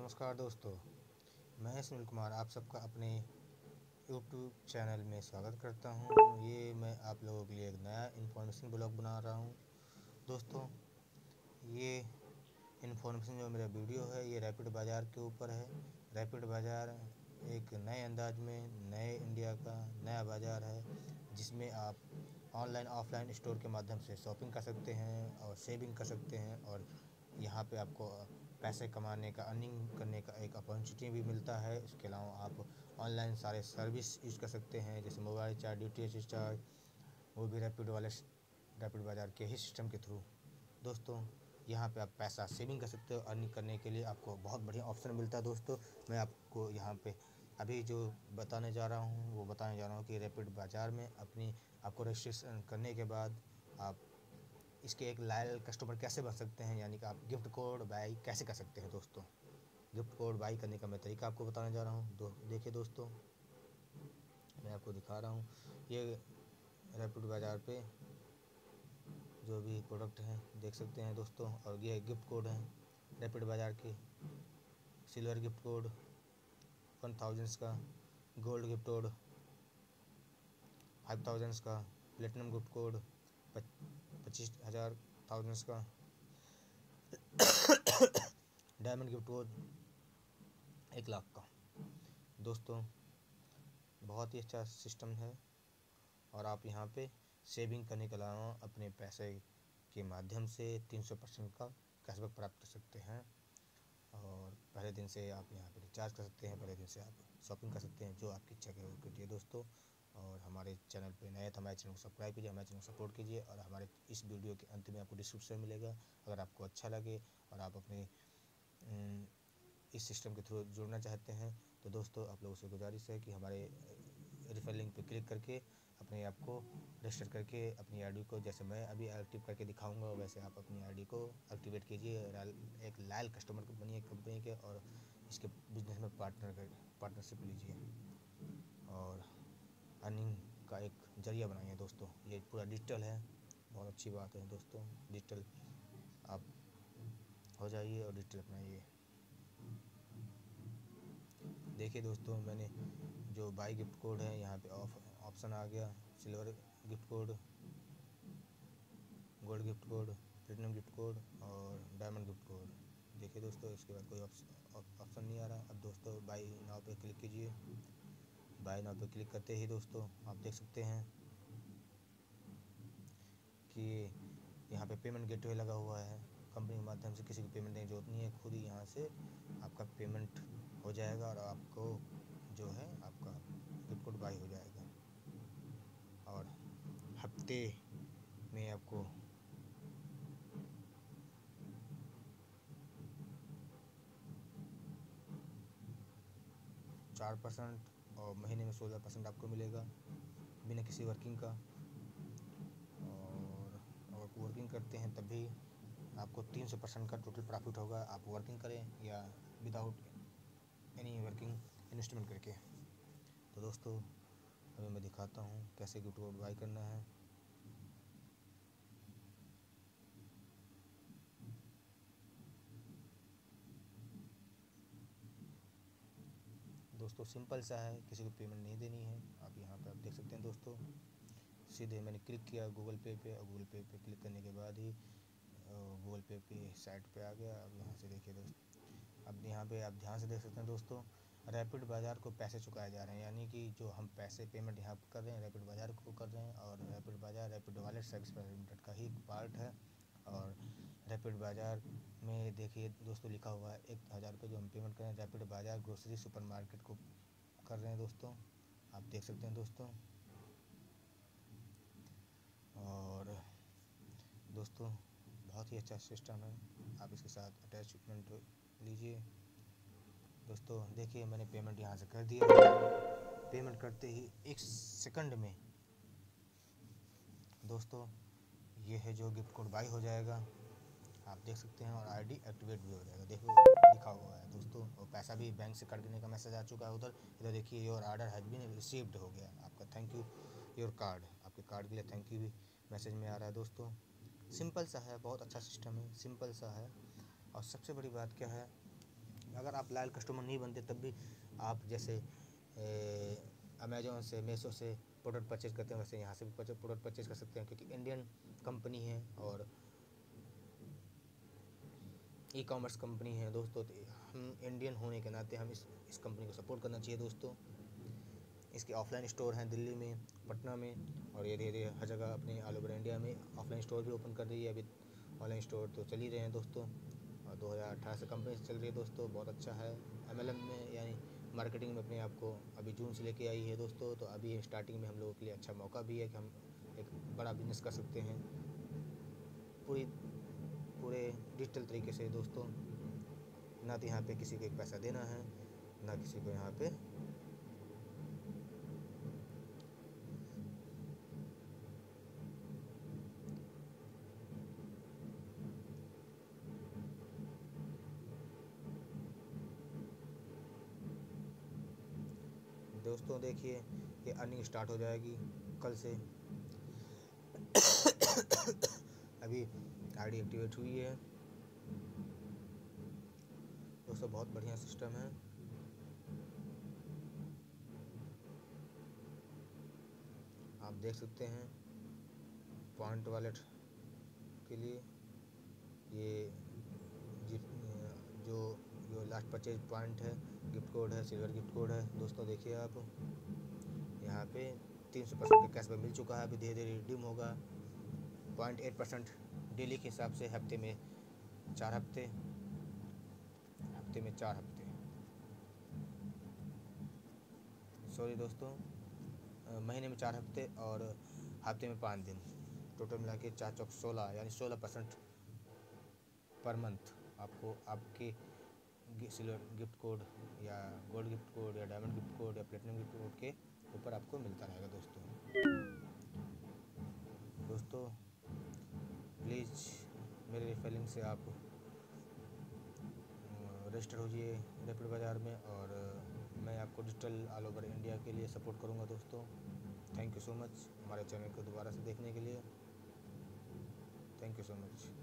नमस्कार दोस्तों, मैं सुनील कुमार आप सबका अपने यूट्यूब चैनल में स्वागत करता हूं। ये मैं आप लोगों के लिए एक नया इन्फॉर्मेशन ब्लॉग बना रहा हूं। दोस्तों, ये इन्फॉर्मेशन जो मेरा वीडियो है ये रैपिड बाज़ार के ऊपर है। रैपिड बाज़ार एक नए अंदाज में नए इंडिया का नया बाज़ार है, जिसमें आप ऑनलाइन ऑफलाइन स्टोर के माध्यम से शॉपिंग कर सकते हैं और सेविंग कर सकते हैं, और यहाँ पे आपको पैसे कमाने का, अर्निंग करने का एक अपॉर्चुनिटी भी मिलता है। इसके अलावा आप ऑनलाइन सारे सर्विस यूज़ कर सकते हैं, जैसे मोबाइल चार्ज, DTH रिचार्ज, वो भी रैपिड बाज़ार के ही सिस्टम के थ्रू। दोस्तों, यहाँ पे आप पैसा सेविंग कर सकते हो। अर्निंग करने के लिए आपको बहुत बढ़िया ऑप्शन मिलता है। दोस्तों, मैं आपको यहाँ पे अभी जो बताने जा रहा हूँ वो बताने जा रहा हूँ कि रैपिड बाज़ार में आपको रजिस्ट्रेशन करने के बाद आप इसके एक लॉयल कस्टमर कैसे बन सकते हैं, यानी कि आप गिफ्ट कोड बाई कैसे कर सकते हैं। दोस्तों, गिफ्ट कोड बाई करने का मैं तरीका आपको बताने जा रहा हूँ। देखिए दोस्तों, मैं आपको दिखा रहा हूँ ये रैपिड बाज़ार पे जो भी प्रोडक्ट हैं देख सकते हैं दोस्तों। और ये गिफ्ट कोड हैं रैपिड बाज़ार के। सिल्वर गिफ्ट कोड 1000 का, गोल्ड गिफ्ट कोड 5000 का, प्लेटिनम गिफ्ट कोड 25,000 का, डायमंड गिफ्ट कोड 1,00,000 का। दोस्तों, बहुत ही अच्छा सिस्टम है, और आप यहाँ पे सेविंग करने के अलावा अपने पैसे के माध्यम से 300% का कैशबैक प्राप्त कर सकते हैं। और पहले दिन से आप यहाँ पे रिचार्ज कर सकते हैं, पहले दिन से आप शॉपिंग कर सकते हैं, जो आपकी इच्छा के कीजिए दोस्तों। और हमारे चैनल पे नए तो हमारे चैनल को सब्सक्राइब कीजिए, हमारे चैनल को सपोर्ट कीजिए। और हमारे इस वीडियो के अंत में आपको डिस्क्रिप्शन मिलेगा, अगर आपको अच्छा लगे और आप अपने इस सिस्टम के थ्रू जुड़ना चाहते हैं तो दोस्तों आप लोगों से गुजारिश है कि हमारे रेफर लिंक पे क्लिक करके अपने आप को रजिस्टर करके अपनी आईडी को, जैसे मैं अभी एक्टिव करके दिखाऊंगा वैसे आप अपनी आईडी को एक्टिवेट कीजिए। एक लॉयल कस्टमर को बनिए कंपनी के, और इसके बिजनेस में पार्टनरशिप लीजिए और अर्निंग का एक जरिया बनाइए। दोस्तों, ये पूरा डिजिटल है, बहुत अच्छी बात है दोस्तों। डिजिटल आप हो जाइए और डिजिटल अपनाइए। देखिए दोस्तों, मैंने जो बाई गिफ्ट कोड है यहाँ पे ऑप्शन आ गया, silver gift code, gold gift code, platinum gift code और डायमंड गिफ्ट कोड। देखिए दोस्तों, इसके बाद कोई ऑप्शन नहीं आ रहा। अब दोस्तों बाई नाउ पे क्लिक कीजिए। बाई नाउ पे क्लिक करते ही दोस्तों आप देख सकते हैं कि यहाँ पे पेमेंट गेटवे लगा हुआ है। कंपनी के माध्यम से किसी को पेमेंट देने की जरूरत नहीं है, खुद ही यहाँ से आपका पेमेंट हो जाएगा और आपको जो है आपका गिफ्ट कोड बाई हो जाएगा। और हफ्ते में आपको 4% और महीने में 16% आपको मिलेगा बिना किसी वर्किंग का। और अगर वर्किंग करते हैं तब भी आपको 300% का टोटल प्रॉफिट होगा, आप वर्किंग करें या विदाउट एनी वर्किंग इन्वेस्टमेंट करके। तो दोस्तों, अभी मैं दिखाता हूँ कैसे गिफ्ट कोड बाई करना है। दोस्तों, सिंपल सा है, किसी को पेमेंट नहीं देनी है। आप यहाँ पे आप देख सकते हैं दोस्तों, सीधे मैंने क्लिक किया गूगल पे पे, और गूगल पे पे क्लिक करने के बाद ही गूगल पे पे साइट पे आ गया। अब यहाँ से देखिए दोस्तों, अब यहाँ पे आप ध्यान से देख सकते हैं दोस्तों, रैपिड बाज़ार को पैसे चुकाए जा रहे हैं, यानी कि जो हम पैसे पेमेंट यहाँ कर रहे हैं रैपिड बाज़ार को कर रहे हैं। और Rapid Bazaar rapid wallet service private limited का ही पार्ट है। और रैपिड बाज़ार में देखिए दोस्तों लिखा हुआ है 1,000 रुपये जो हम पेमेंट करें रैपिड बाज़ार ग्रोसरी सुपरमार्केट को कर रहे हैं। दोस्तों, आप देख सकते हैं दोस्तों। और दोस्तों, बहुत ही अच्छा सिस्टम है, आप इसके साथ अटैचमेंट लीजिए। दोस्तों देखिए, मैंने पेमेंट यहाँ से कर दिया। पेमेंट करते ही 1 सेकंड में दोस्तों ये है जो गिफ्ट कोड बाई हो जाएगा, आप देख सकते हैं। और आईडी एक्टिवेट भी हो जाएगा, देखो लिखा हुआ है दोस्तों। और पैसा भी बैंक से कट देने का मैसेज आ चुका है उधर। इधर देखिए your order has been received हो गया आपका, थैंक यू योर कार्ड, आपके कार्ड के लिए थैंक यू भी मैसेज में आ रहा है। दोस्तों, सिंपल सा है, बहुत अच्छा सिस्टम है, सिंपल सा है। और सबसे बड़ी बात क्या है, अगर आप लॉयल कस्टमर नहीं बनते तब भी आप जैसे अमेजोन से, मीशो से प्रोडक्ट परचेज करते हैं, वैसे यहाँ से भी प्रोडक्ट परचेज कर सकते हैं, क्योंकि इंडियन कंपनी है और ई कॉमर्स कंपनी है दोस्तों। तो हम इंडियन होने के नाते हम इस कंपनी को सपोर्ट करना चाहिए दोस्तों। इसके ऑफलाइन स्टोर हैं दिल्ली में, पटना में, और ये धीरे धीरे हर जगह अपने ऑल ओवर इंडिया में ऑफलाइन स्टोर भी ओपन कर रही है। अभी ऑनलाइन स्टोर तो चल ही रहे हैं दोस्तों, और 2018 से कंपनी चल रही है दोस्तों, बहुत अच्छा है। MLM में यानी मार्केटिंग में अपने आप को अभी जून से लेके आई है दोस्तों। तो अभी स्टार्टिंग में हम लोगों के लिए अच्छा मौका भी है कि हम एक बड़ा बिजनेस कर सकते हैं पूरे डिजिटल तरीके से दोस्तों। ना तो यहाँ पे किसी को एक पैसा देना है, ना किसी को यहाँ पे दोस्तों। देखिए ये अर्निंग स्टार्ट हो जाएगी कल से। अभी आईडी एक्टिवेट हुई है दोस्तों, बहुत बढ़िया सिस्टम है। आप देख सकते हैं पॉइंट वॉलेट के लिए ये जो जो लास्ट परचेज पॉइंट है, गिफ्ट कोड है, सिल्वर गिफ्ट कोड है दोस्तों। देखिए आप यहाँ पे 300% का कैशबैक मिल चुका है। अभी धीरे धीरे रिडीम होगा 0.8% डेली के हिसाब से, हफ्ते में 4 हफ्ते, सॉरी दोस्तों, महीने में 4 हफ्ते और हफ्ते में 5 दिन, टोटल मिला के 4 चौक 16, यानी 16% पर मंथ आपको आपके सिल्वर गिफ्ट कोड या गोल्ड गिफ्ट कोड या डायमंड गिफ्ट कोड या प्लेटिनम गिफ्ट कोड के ऊपर आपको मिलता रहेगा दोस्तों। प्लीज़ मेरे रेफरलिंग से आप रजिस्टर हो जाइए रैपिड बाज़ार में, और मैं आपको डिजिटल ऑल ओवर इंडिया के लिए सपोर्ट करूंगा दोस्तों। थैंक यू सो मच हमारे चैनल को दोबारा से देखने के लिए। Thank you so much.